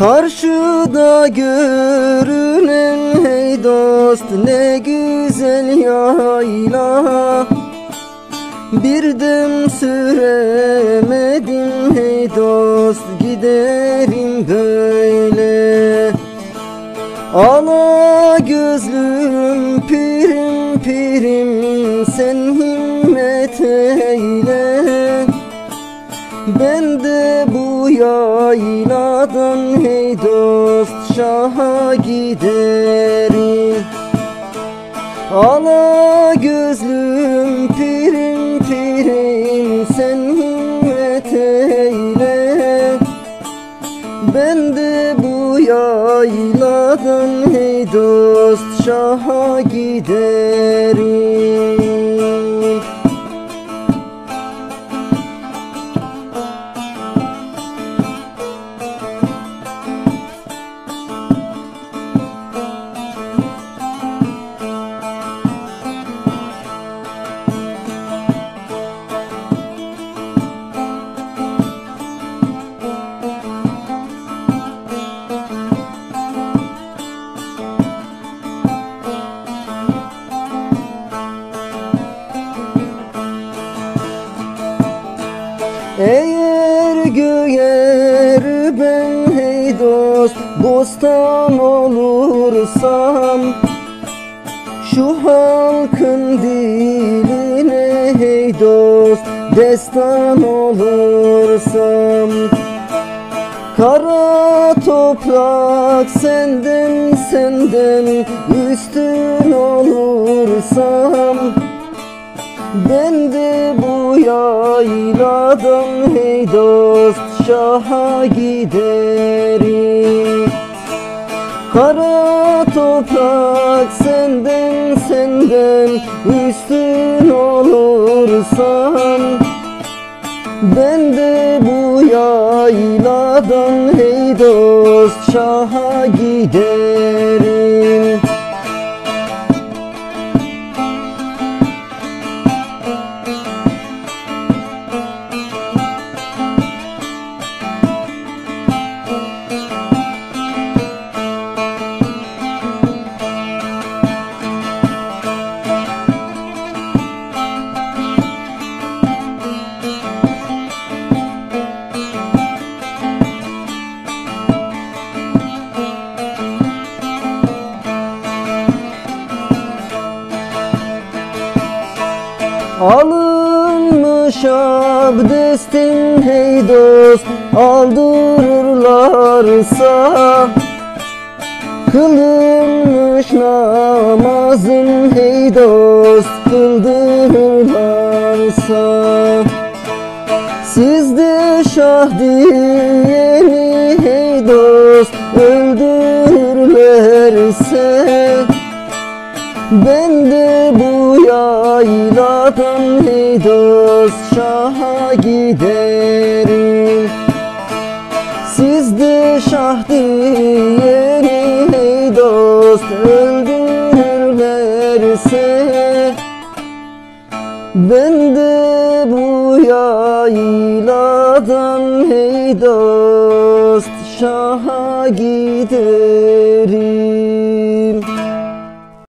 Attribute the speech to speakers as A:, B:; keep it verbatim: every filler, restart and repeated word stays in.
A: Karşıda görünen hey dost ne güzel yayla, bir dem süremedim hey dost, giderim böyle. Ala gözlüm pirim pirim, sen himmet eyle. Ben de bu yayladan hey dost şaha giderim. Ala gözlüm pirim pirim, sen himmet eyle. Ben de bu yayladan hey dost şaha giderim. Eğer göğer ben hey dost bostan olursam, şu halkın diline hey dost destan olursam, kara toprak senden senden üstün olursam, ben de bu yayladan hey dost şaha giderim. Kara toprak senden senden üstün olursam, ben de bu yayladan hey dost şaha giderim. Alınmış abdestim hey dost aldırırlarsa, kılınmış namazım hey dost kıldırırlarsa, sizde şah diyeni hey dost öldürürlerse, ben de bu yayladan hey dost şaha giderim. Sizde şah diyeni hey dost öldürürlerse, ben de bu yayladan hey dost şaha giderim.